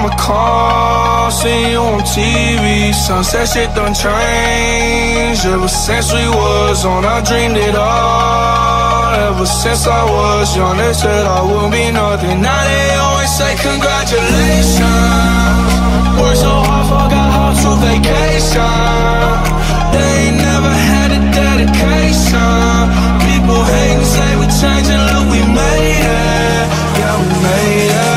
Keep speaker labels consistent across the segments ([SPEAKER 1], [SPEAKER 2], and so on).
[SPEAKER 1] mama call, see you on TV. Sunset shit done changed. Ever since we was on, I dreamed it all. Ever since I was young, they said I would be nothing. Now they always say congratulations. Worked so hard, forgot how to vacation. They ain't never had a dedication. People hate and say we changing, look, we made it. Yeah, we made it.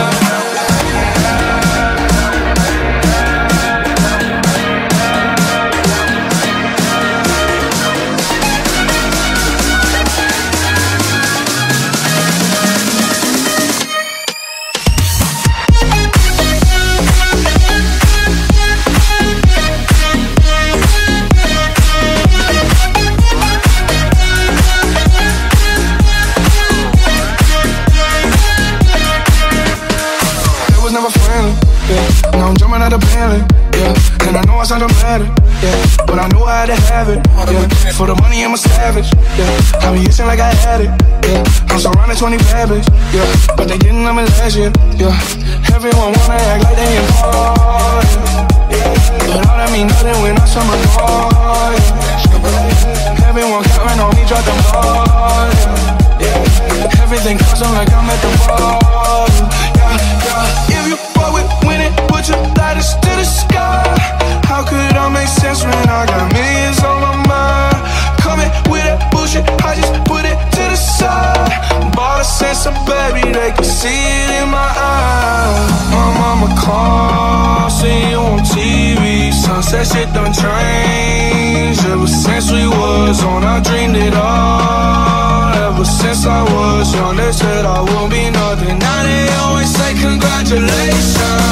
[SPEAKER 1] Now I'm jumping out the Bentley, yeah. And I know I sound dramatic, yeah, but I knew I had to have it, yeah. For the money I'm a savage, yeah. I be itching like I had it, yeah. I'm surrounded 20 bad bitch, yeah. But they didn't know me last year, yeah. Everyone wanna act like they important, but all that mean nothing when I show my card, yeah. Everyone counting on me, drop them balls, yeah. Everything custom like I'm at the ball, yeah, yeah. If you fuck with winning, put your lighters to the sky. How could I make sense when I got millions on my mind? Coming with that bullshit, I just put it to the side. Bought a sense of baby, they can see it in my eyes. My mama call, see you on TV. Sunset shit done changed. Ever since we was on, I dreamed it all. Ever since I was young, they said I won't be nothing. Now they always say congratulations.